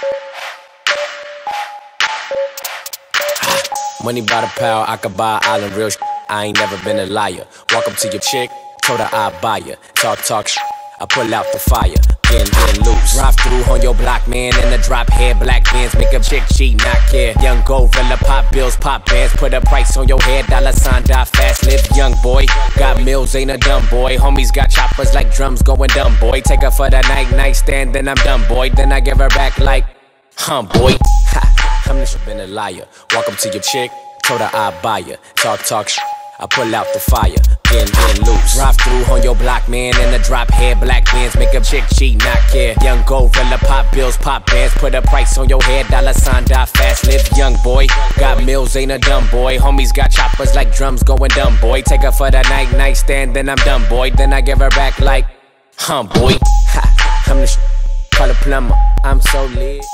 Money by the pound, I could buy an island, real I ain't never been a liar. Walk up to your chick, told her I'd buy ya. Talk I pull out the fire, getting loose. Drive through on your block, man, in the drop head. Black bands make a chick, she not care. Young gorilla, pop bills, pop bands. Put a price on your head, $sign, die fast, live young boy. Got mills, ain't a dumb boy. Homies got choppers like drums going dumb, boy. Take her for the nightstand, then I'm done, boy. Then I give her back like, boy. I'm just been a liar. Walk up to your chick, told her I'd buy ya. Talk I pull out the fire, getting loose. Drive through on your block, man, in the drop head. Black bands make a chick, she not care. Young gorilla, pop bills, pop bands. Put a price on your head, $sign, die fast, live young boy. Got mills, ain't a dumb boy. Homies got choppers like drums going dumb, boy. Take her for the nightstand, then I'm done, boy. Then I give her back like, boy. I'm the call a plumber, I'm so lit.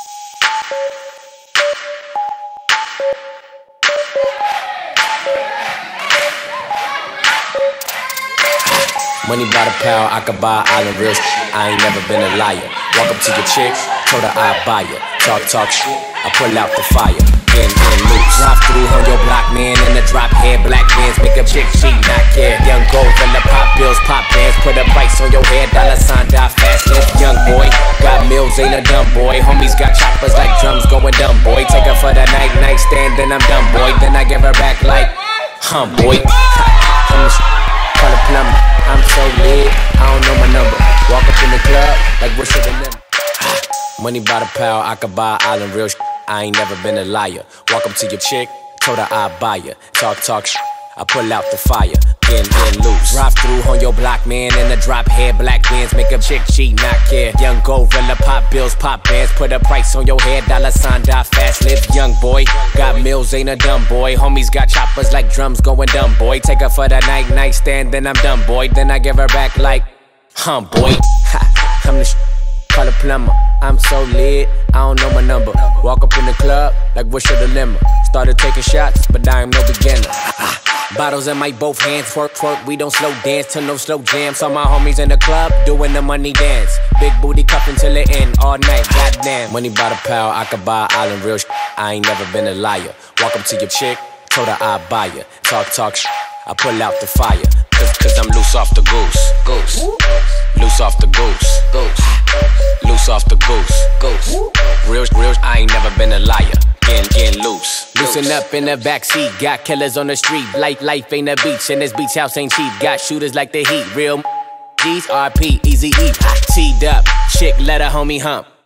Money by the pound, I could buy an island, real I ain't never been a liar. Walk up to your chick, told her I'd buy ya. Talk I pull out the fire, getting loose. Drive through on your block, man, in the drop head. Black bands make a chick, she not care. Young gorilla, pop bills, pop bands. Put a price on your head, $sign, die fast, live young boy. Got mills, ain't a dumb boy. Homies got choppers like drums going dumb, boy. Take her for the nightstand, then I'm done, boy. Then I give her back like, boy. I'm the call a plumber, I'm so lit, I don't know my number. Walk up in the club, like what's your number? Money by the pound, I could buy an island, real I ain't never been a liar. Walk up to your chick, told her I'd buy ya. Talk I pull out the fire, getting loose. Drive through on your block, man, in the drop head. Black bands make a chick, she not care. Young gorilla, pop bills, pop bands. Put a price on your head, $sign, die fast, live young boy. Got mills, ain't a dumb boy. Homies got choppers like drums going dumb, boy. Take her for the nightstand, then I'm done, boy. Then I give her back like, boy. I'm the call a plumber, I'm so lit, I don't know my number. Walk up in the club, like what's your dilemma? Started taking shots, but I am no beginner. Bottles in my both hands, twerk, we don't slow dance till no slow jam. Saw my homies in the club, doing the money dance. Big booty cuffin' till the end, all night, goddamn. Money by the pound, I could buy an island, real I ain't never been a liar. Walk up to your chick, told her I'd buy ya. Talk I pull out the fire, cause I'm loose off the goose. Loose off the goose. Loose off the goose. Real, I ain't never been a liar. Getting loose. Loosen up in the backseat. Got killers on the street. Life ain't a beach, and this beach house ain't cheap. Got shooters like the heat. Real G's, RP, Easy E. Teed up. Chick, let a homie hump.